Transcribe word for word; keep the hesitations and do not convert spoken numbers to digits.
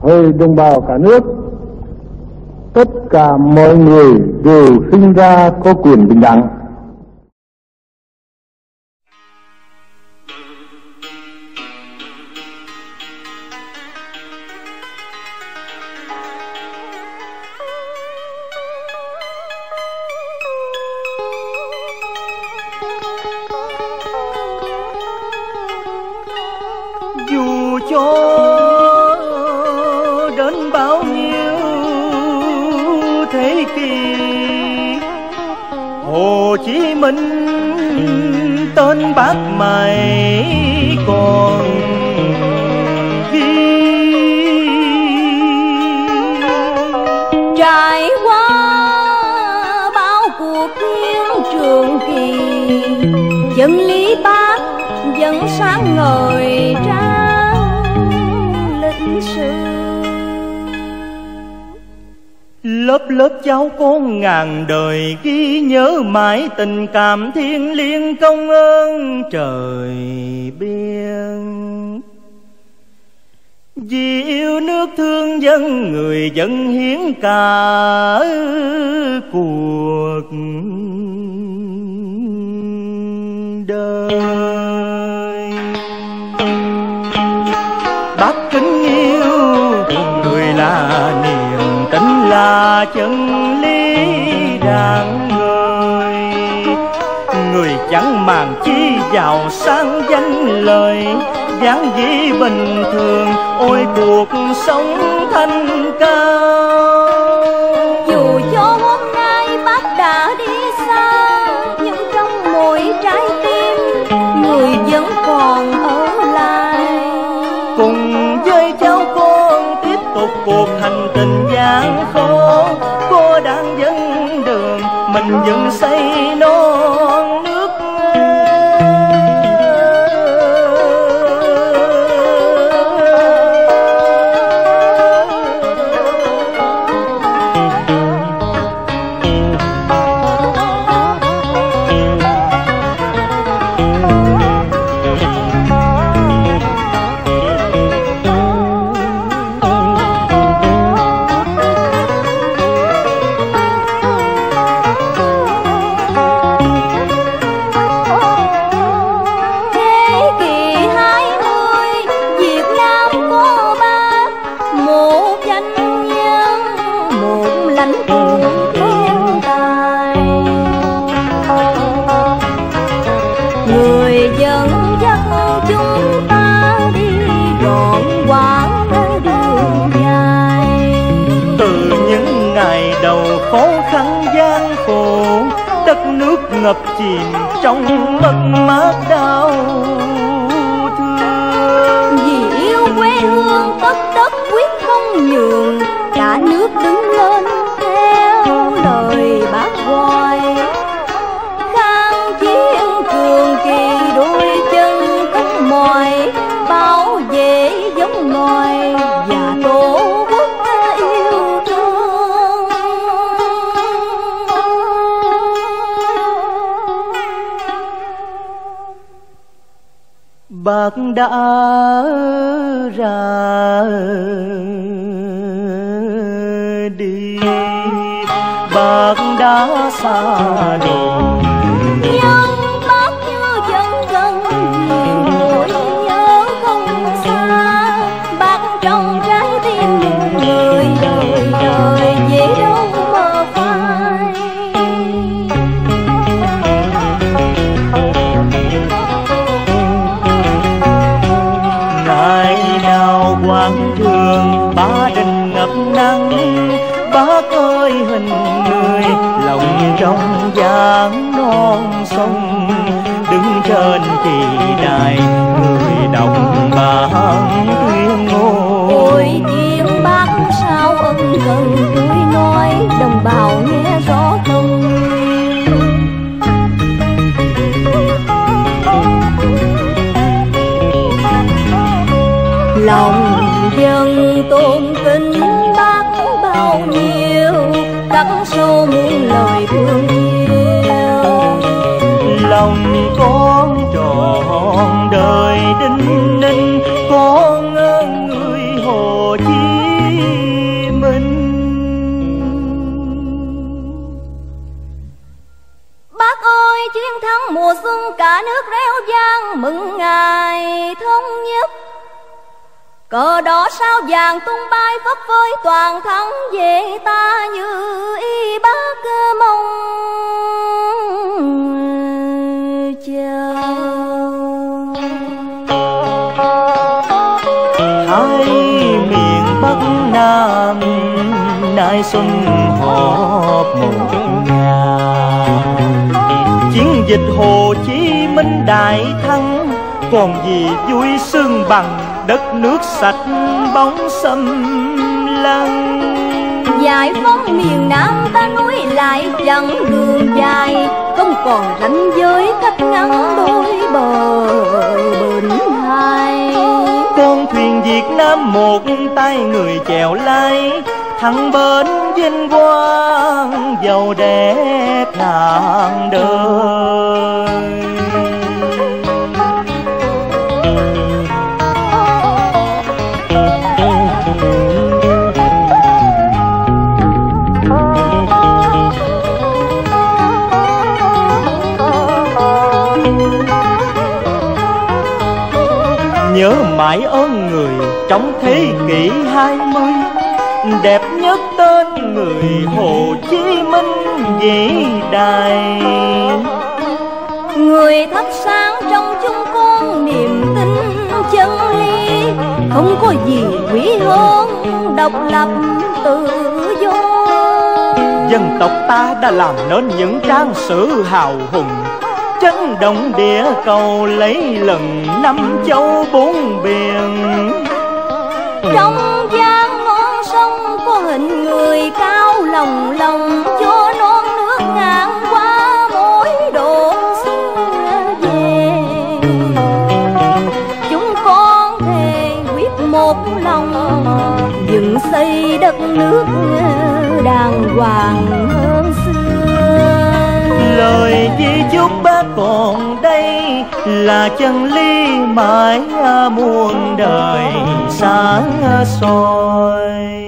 Hỡi đồng bào cả nước, tất cả mọi người đều sinh ra có quyền bình đẳng. Dù cho đến bao nhiêu thế kỷ, Hồ Chí Minh tên bác mày còn ghi. Trải qua bao cuộc chiến trường kỳ, chân lý bác vẫn sáng ngời trang lịch sử. Lớp lớp cháu con ngàn đời ghi nhớ mãi tình cảm thiêng liêng công ơn trời biên. Vì yêu nước thương dân, người dân hiến cả cuộc đời. Bác kính yêu người là niềm tin, là chân lý rạng ngời. Người chẳng màng chi giàu sang danh lời, dáng dĩ bình thường ôi cuộc sống thanh cao. Dù cho hôm nay bác đã đi xa, nhưng trong mỗi trái tim người vẫn còn ở lại. Cùng với cháu con tiếp tục cuộc hành trình gian khổ, cô đang dẫn đường mình vẫn xây non nước. Khó khăn gian khổ, đất nước ngập chìm trong mất mát đau thương. Vì yêu quê hương tất đất quyết không nhường, cả nước đứng lên theo lời bác gọi. Kháng chiến cường kỳ đôi chân cất mỏi, bảo vệ giống ngòi và tổ quốc yêu thương. Bác đã ra đi, bác đã xa rồi, nhưng bác như vẫn gần nỗi nhớ không xa. Bác trong trái tim người đời đời dễ đâu mơ phai. quảng trường Ba Đình ngập nắng. Bác ơi hình người lòng trong dáng non sông, đứng trên kỳ đài người đồng bảng tuyên ngôn. Ôi tiếng bác sao ân cần tôi nói, đồng bào nghe rõ không? Lòng dân tôn kính bác bao nhiêu, đắng sâu muôn lời thương yêu. Lòng con trọn đời đinh ninh, con ơn người Hồ Chí Cờ đỏ sao vàng tung bay phấp phới toàn thắng về ta như y bác mong chờ. Hai miền Bắc Nam nay xuân họp một nhà. Chiến dịch Hồ Chí Minh đại thắng, còn gì vui sương bằng đất nước sạch bóng xâm lăng. Giải phóng miền Nam ta nối lại chặng đường dài, không còn ranh giới cách ngắn đôi bờ bên hai. Con thuyền Việt Nam một tay người chèo lái, thẳng bến vinh quang giàu đẹp ngàn đời. Nhớ mãi ơn người trong thế kỷ hai mươi, đẹp nhất tên người Hồ Chí Minh vĩ đại. Người thắp sáng trong chúng con niềm tin chân lý, không có gì quý hơn độc lập tự do. Dân tộc ta đã làm nên những trang sử hào hùng, chấn động địa cầu lấy lần năm châu bốn biển. Trong giang non sông có hình người cao lòng lòng, cho non nước ngàn qua mỗi độ xưa về. Chúng con thề quyết một lòng dựng xây đất nước đàng hoàng hơn xưa. Lời di chúc bác còn đây là chân lý mãi muôn đời sáng soi.